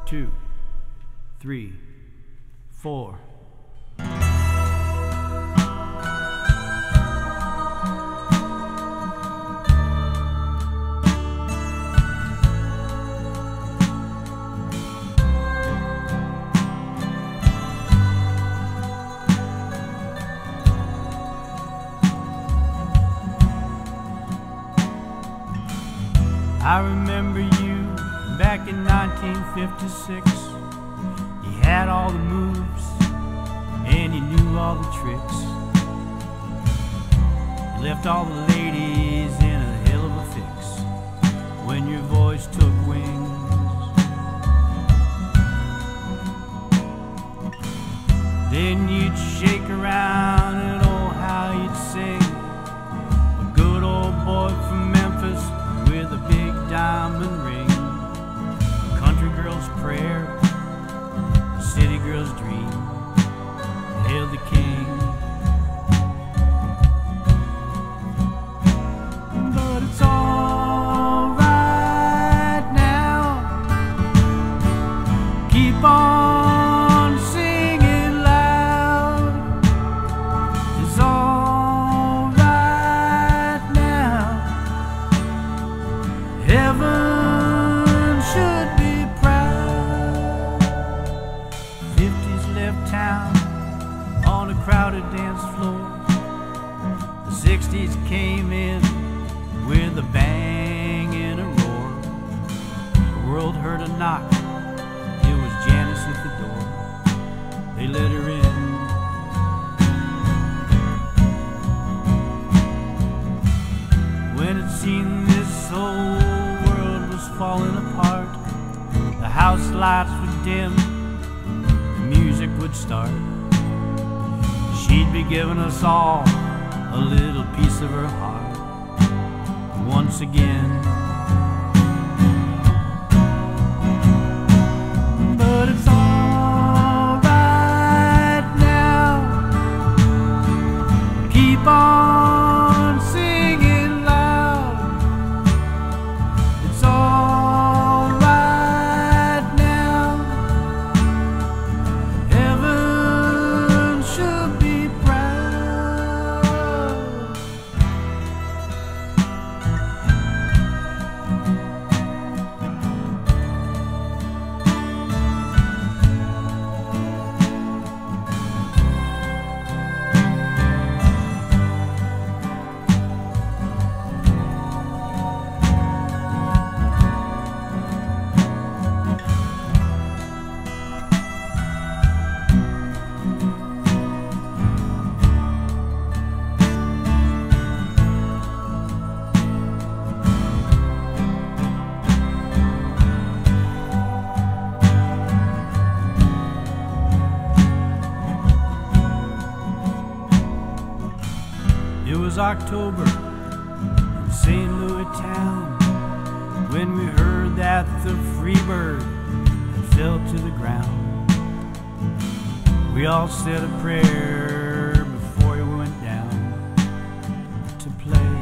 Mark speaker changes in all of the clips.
Speaker 1: 2, 3, 4. I remember you back in 1956. You had all the moves and you knew all the tricks. You left all the ladies in a hell of a fix when your voice took wings. Then you'd shake around and oh how you'd sing. A good old boy from Memphis with a big diamond ring, a country girl's prayer, a city girl's dream, hail the king. But it's all right now, keep on singing loud. It's all right now, heaven should be proud. 50s left town on a crowded dance floor. The 60s came in with a bang and a roar. The world heard a knock, it was Janice at the door. They let her in. When it seemed this whole falling apart, the house lights would dim, the music would start. She'd be giving us all a little piece of her heart once again. But it's all right now, keep on singing loud. It's all right now, heaven should be proud. It was October in St. Louis town when we heard that the Freebird had fell to the ground. We all said a prayer before he went down to play.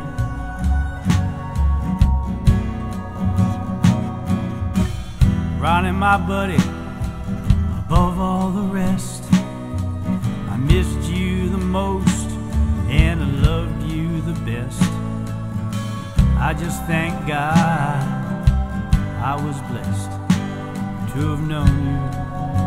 Speaker 1: Ronnie, my buddy, above all the rest, I missed you the most and I loved you the best. I just thank God I was blessed to have known you.